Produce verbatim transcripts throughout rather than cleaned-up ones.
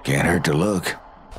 Can't hurt to look.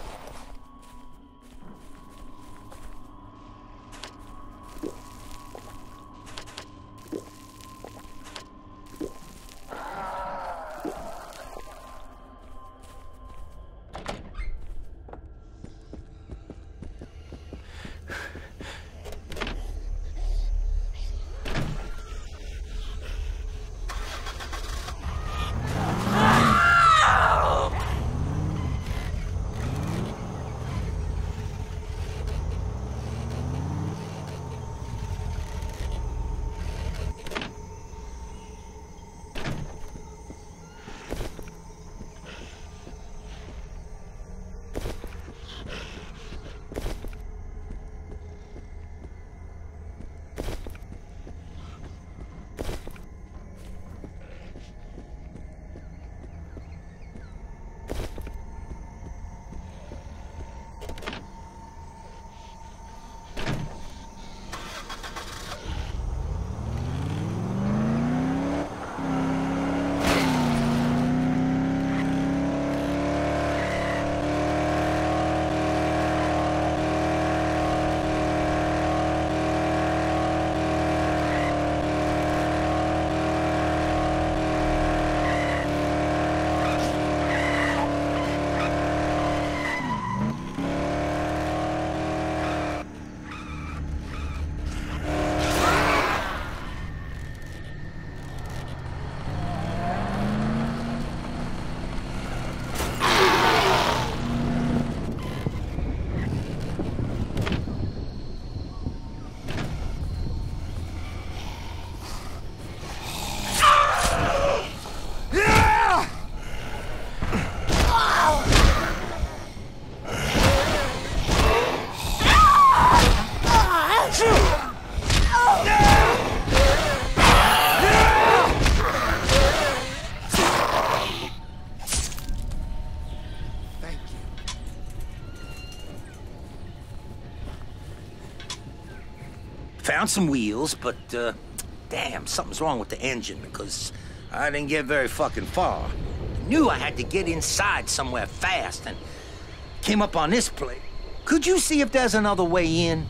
Found some wheels, but, uh, damn, something's wrong with the engine because I didn't get very fucking far. I knew I had to get inside somewhere fast and came up on this place. Could you see if there's another way in?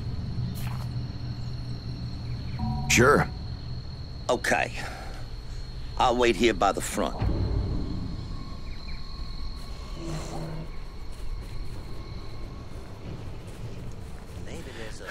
Sure. Okay. I'll wait here by the front. Maybe there's a...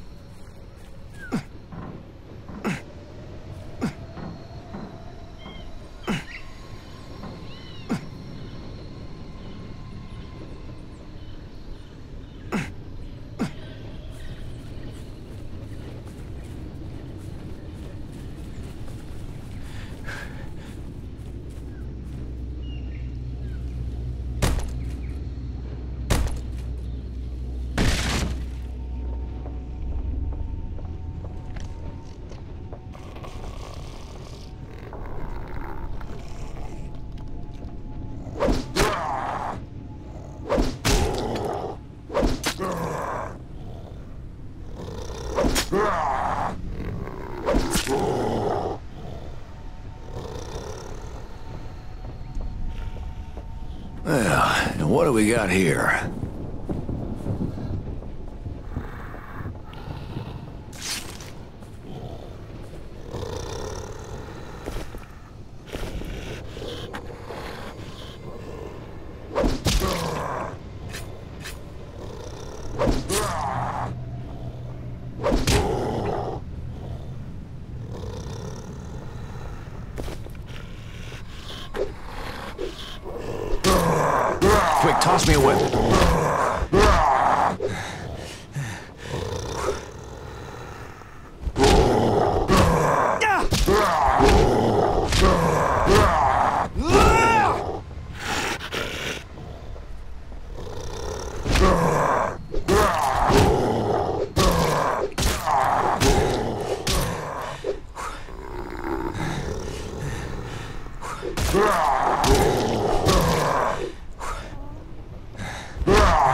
Well, and what do we got here? Quick, toss me a weapon. Ah!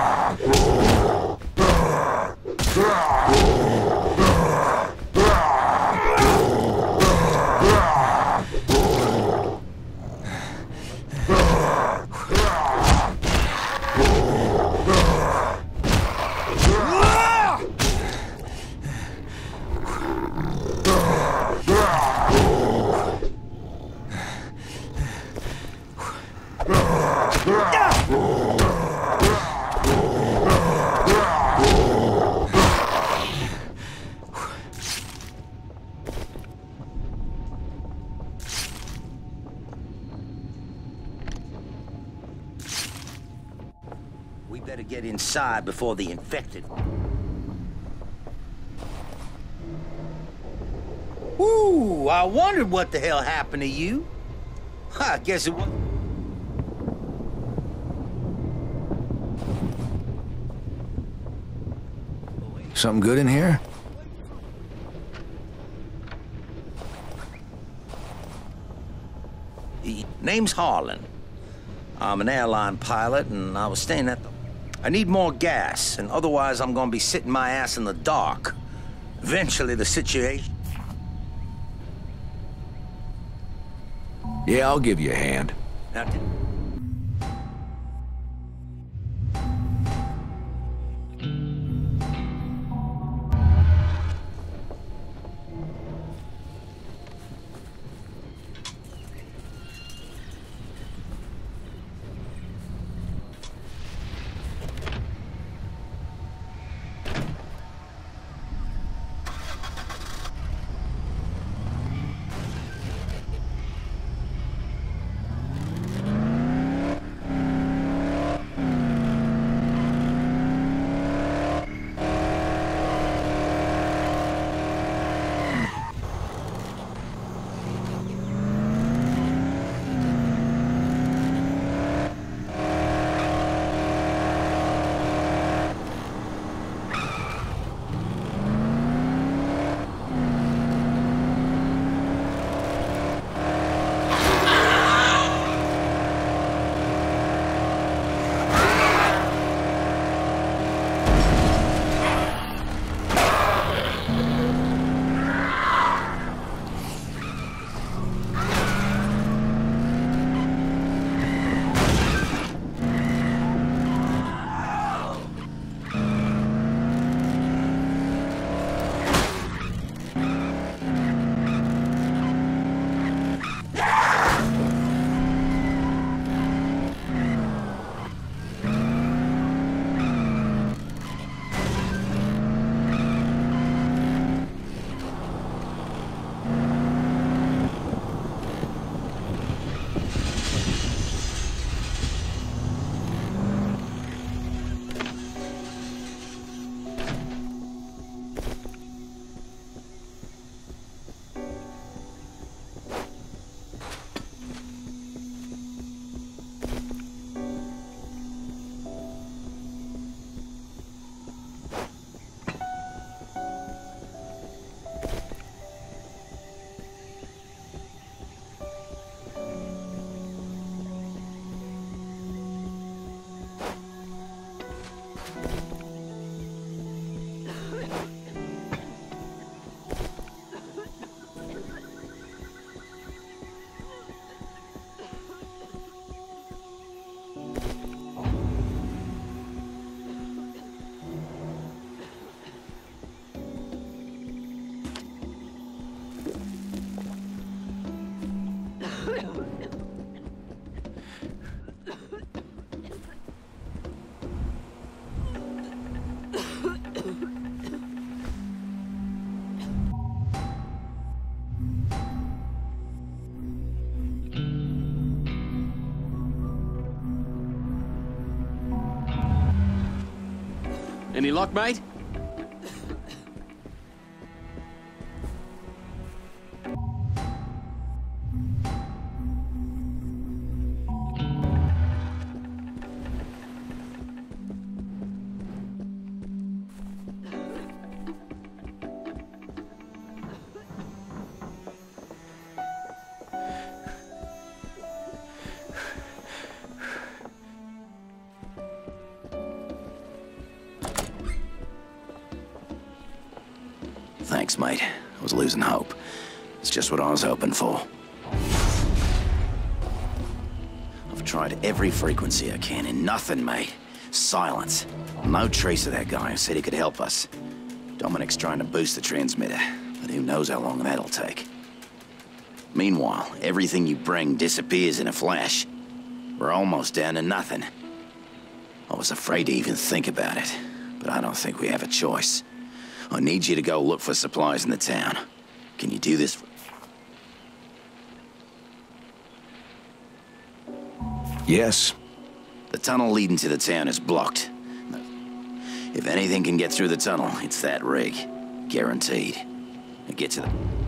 Better get inside before the infected. Ooh, I wondered what the hell happened to you. I guess it was... Something good in here? Name's Harlan. I'm an airline pilot, and I was staying at the... I need more gas, and otherwise I'm gonna be sitting my ass in the dark. Eventually the situation... Yeah, I'll give you a hand. Now, Any luck, mate? Thanks, mate. I was losing hope. It's just what I was hoping for. I've tried every frequency I can, and nothing, mate. Silence. No trace of that guy who said he could help us. Dominic's trying to boost the transmitter, but who knows how long that'll take. Meanwhile, everything you bring disappears in a flash. We're almost down to nothing. I was afraid to even think about it, but I don't think we have a choice. I need you to go look for supplies in the town. Can you do this? Yes. The tunnel leading to the town is blocked. If anything can get through the tunnel, it's that rig. Guaranteed. Now get to the...